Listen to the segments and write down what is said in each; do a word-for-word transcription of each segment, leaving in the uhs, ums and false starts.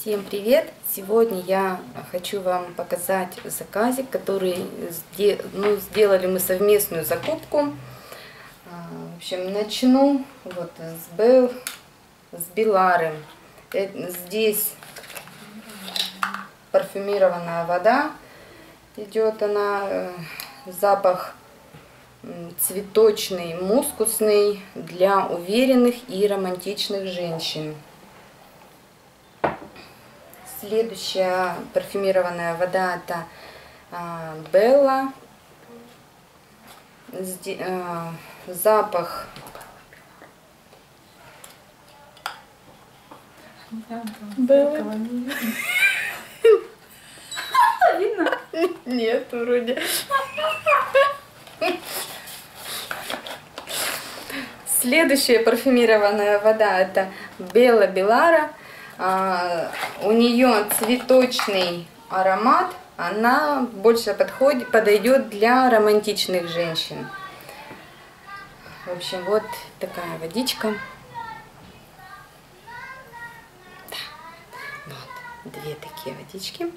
Всем привет! Сегодня я хочу вам показать заказик, который ну, сделали мы совместную закупку. В общем, начну вот с, Бел, с Белары. Здесь парфюмированная вода. Идет она, запах цветочный, мускусный для уверенных и романтичных женщин. Следующая парфюмированная вода — это а, Белла. Зде, а, запах Белла. Видно? Нет, вроде. Следующая парфюмированная вода — это Белла Белара. Uh, у нее цветочный аромат, она больше подходит, подойдет для романтичных женщин. В общем, вот такая водичка. Да. Вот две такие водички.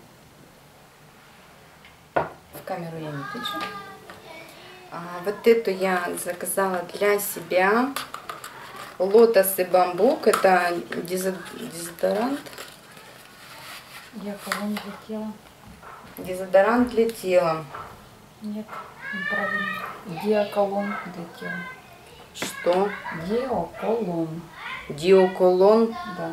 В камеру я не тычу. А вот эту я заказала для себя. Лотос и бамбук — это дезодорант. Диаколон для тела. Дезодорант для тела. Нет, неправильно. Диаколон для тела. Что? Диаколон. Диаколон. Да.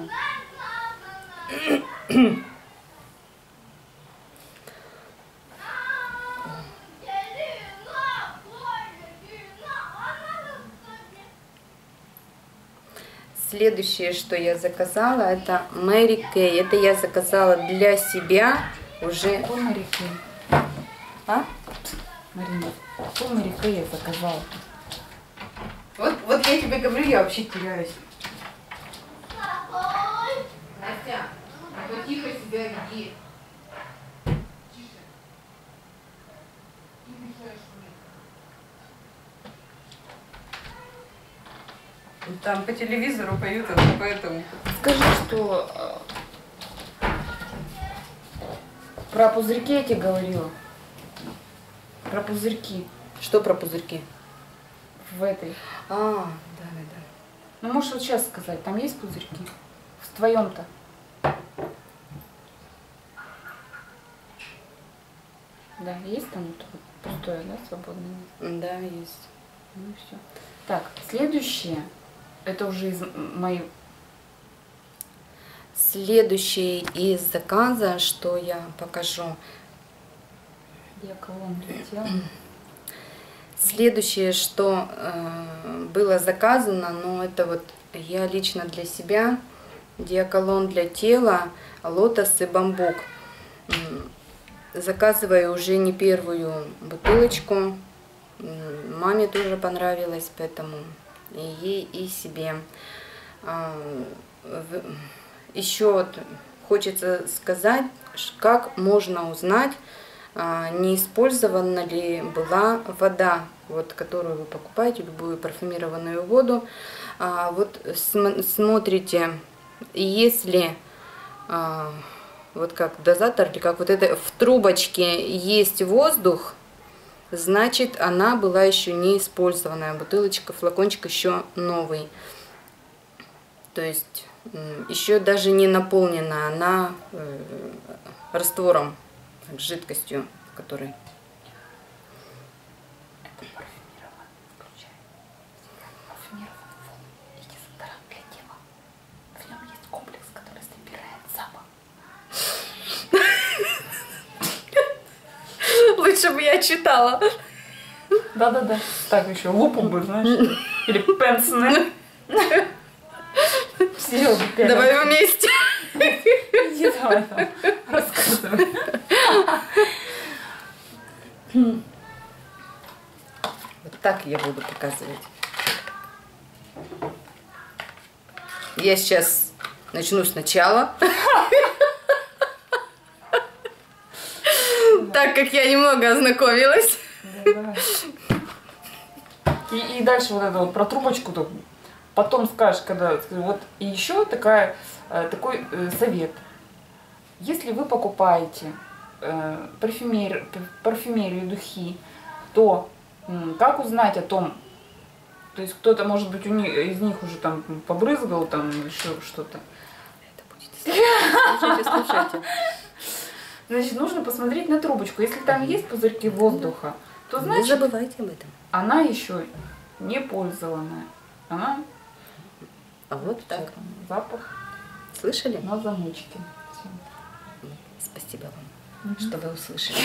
Следующее, что я заказала, это Мэри Кей. Это я заказала для себя уже. Какой Мэри Кей? А? Марина, какой Мэри Кей я заказала? Вот, вот я тебе говорю, я вообще теряюсь. Настя, а то тихо себя веди. Там по телевизору поют, это поэтому. Скажи, что э, про пузырьки я тебе говорила. Про пузырьки. Что про пузырьки? В этой. А, да, да, да. Ну, можешь вот сейчас сказать, там есть пузырьки? В твоем-то? Да, есть там вот пустое, да, свободное место? Да, есть. Ну все. Так, следующее. Это уже из моей... Следующий из заказа, что я покажу. Диаколон для тела. Следующее, что э, было заказано, но это вот я лично для себя. Диаколон для тела, лотос и бамбук. Заказываю уже не первую бутылочку. Маме тоже понравилось, поэтому и ей, и себе. Еще вот хочется сказать, как можно узнать, не использована ли была вода, вот, которую вы покупаете, любую парфюмированную воду. Вот смотрите, если вот как дозатор, или как вот это в трубочке есть воздух, значит, она была еще не использованная. Бутылочка, флакончик еще новый. То есть еще даже не наполнена она раствором, жидкостью, которой. Это парфюмирован, включай. Парфюмирован фон и дезодорант для тела. В нем есть комплекс, который собирает запах. Лучше бы я читала. Да-да-да. Так, еще лупу бы, знаешь. Или пенсне. Давай вместе. Иди давай там, рассказывай. Вот так я буду показывать. Я сейчас начну сначала. Так как я немного ознакомилась. И, и дальше вот это вот про трубочку-то потом скажешь, когда вот и еще такая такой совет. Если вы покупаете э, парфюмер, парфюмерию и духи, то м, как узнать о том, то есть кто-то, может быть, у них, из них уже там побрызгал, там еще что-то. Это будете слушайте, слушайте. Значит, нужно посмотреть на трубочку. Если там есть пузырьки воздуха, то Не значит забывайте об этом. она еще не пользованная. Она А вот так. запах Слышали? на замочке. Всё. Спасибо вам, mm-hmm. что вы услышали.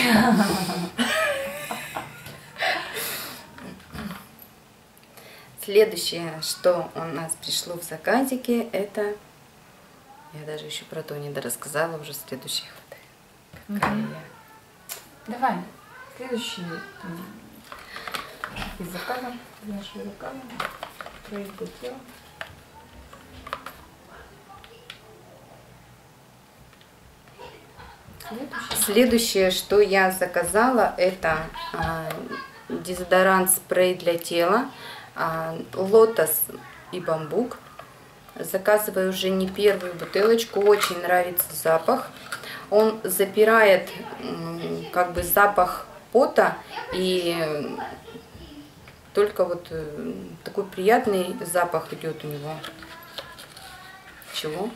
Следующее, что у нас пришло в заказике, это... Я даже еще про то не дорассказала, уже следующих. Mm-hmm. Давай, следующий из заказа, из нашего заказа. Производитель тела. Следующее. Следующее, что я заказала, это а, дезодорант спрей для тела, а, лотос и бамбук. Заказываю уже не первую бутылочку, очень нравится запах. Он запирает как бы запах пота, и только вот такой приятный запах идет у него. Чего?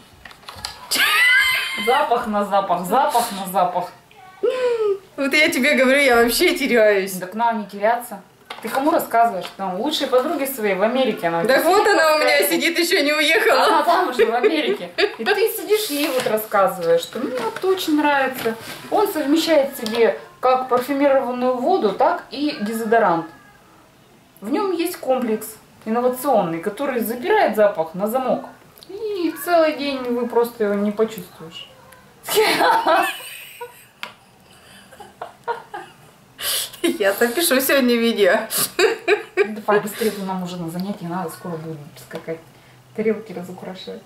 Запах на запах, запах на запах. Вот я тебе говорю, я вообще теряюсь. Так нам не теряться. Ты кому рассказываешь? Там лучшей подруге своей в Америке. Она да вот она у меня сидит, еще не уехала. Она там уже в Америке. И ты сидишь ей вот рассказываешь, что мне вот очень нравится. Он совмещает в себе как парфюмированную воду, так и дезодорант. В нем есть комплекс инновационный, который запирает запах на замок. И целый день вы просто его не почувствуешь. Я запишу сегодня видео. Давай быстрее, нам уже на занятии надо, скоро будем скакать, тарелки разукрашивать.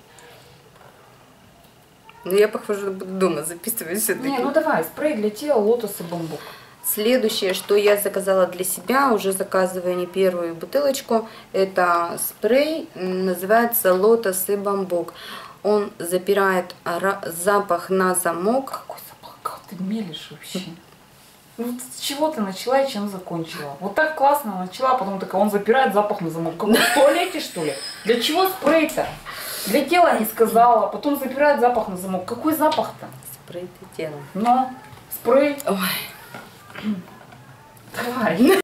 Ну я, похоже, буду дома записывать все-таки. Не, ну давай, спрей для тела, лотос и бамбук. Следующее, что я заказала для себя, уже заказываю не первую бутылочку, это спрей, называется лотос и бамбук. Он запирает запах на замок. Какой запах? Как ты мелешь вообще? Ну, с чего ты начала и чем закончила? Вот так классно начала, потом такая, он запирает запах на замок. Как в туалете, что ли? Для чего спрей-то? Для тела не сказала, потом запирает запах на замок. Какой запах-то? Спрей для тела. Ну, спрей. Ой. Давай.